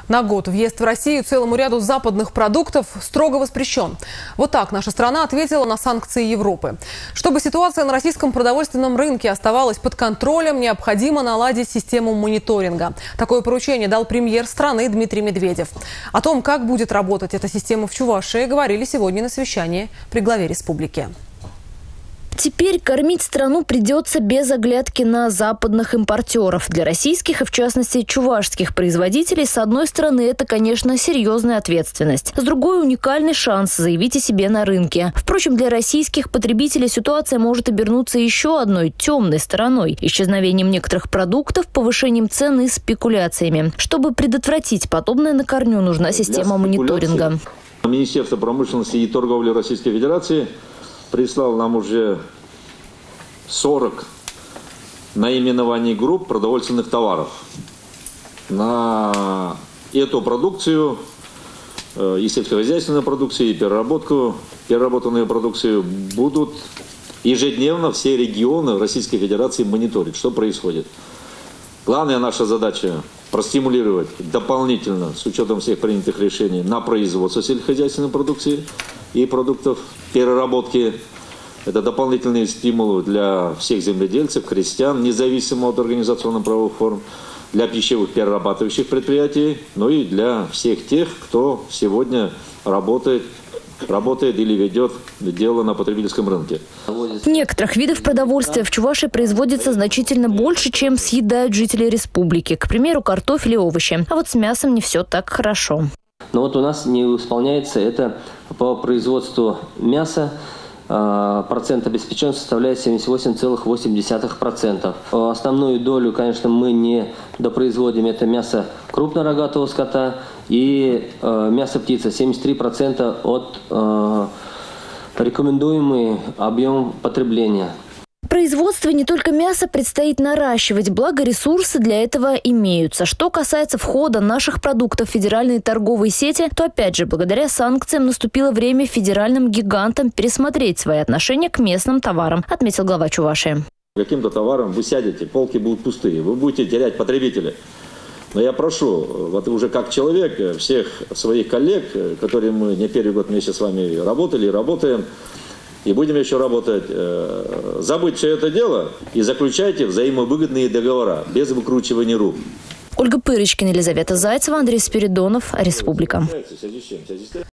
На год въезд в Россию целому ряду западных продуктов строго воспрещен. Вот так наша страна ответила на санкции Европы. Чтобы ситуация на российском продовольственном рынке оставалась под контролем, необходимо наладить систему мониторинга. Такое поручение дал премьер страны Дмитрий Медведев. О том, как будет работать эта система в Чувашии, говорили сегодня на совещании при главе республики. Теперь кормить страну придется без оглядки на западных импортеров. Для российских и, в частности, чувашских производителей, с одной стороны, это, конечно, серьезная ответственность. С другой – уникальный шанс заявить о себе на рынке. Впрочем, для российских потребителей ситуация может обернуться еще одной темной стороной – исчезновением некоторых продуктов, повышением цен и спекуляциями. Чтобы предотвратить подобное на корню, нужна система мониторинга. Министерство промышленности и торговли Российской Федерации прислал нам уже 40 наименований групп продовольственных товаров. На эту продукцию, и сельскохозяйственную продукцию, и переработанную продукцию будут ежедневно все регионы Российской Федерации мониторить, что происходит. Главная наша задача – простимулировать дополнительно, с учетом всех принятых решений, на производство сельскохозяйственной продукции и продуктов переработки. Это дополнительные стимулы для всех земледельцев, крестьян, независимо от организационно-правовых форм, для пищевых перерабатывающих предприятий, ну и для всех тех, кто сегодня работает или ведет дело на потребительском рынке. Некоторых видов продовольствия в Чувашии производится значительно больше, чем съедают жители республики. К примеру, картофель и овощи. А вот с мясом не все так хорошо. Но вот у нас не исполняется это по производству мяса. Процент обеспеченности составляет 78,8%. Основную долю, конечно, мы не допроизводим. Это мясо крупнорогатого скота и мясо птицы. 73% от рекомендуемый объем потребления. Производство не только мяса предстоит наращивать, благо ресурсы для этого имеются. Что касается входа наших продуктов в федеральные торговые сети, то опять же, благодаря санкциям наступило время федеральным гигантам пересмотреть свои отношения к местным товарам, отметил глава Чувашии. Каким-то товаром вы сядете, полки будут пустые, вы будете терять потребителей. Но я прошу, вот уже как человек, всех своих коллег, которые мы не первый год вместе с вами работали и работаем, и будем еще работать. Забудьте все это дело и заключайте взаимовыгодные договора без выкручивания рук. Ольга Пырочкина, Елизавета Зайцева, Андрей Спиридонов, Республика.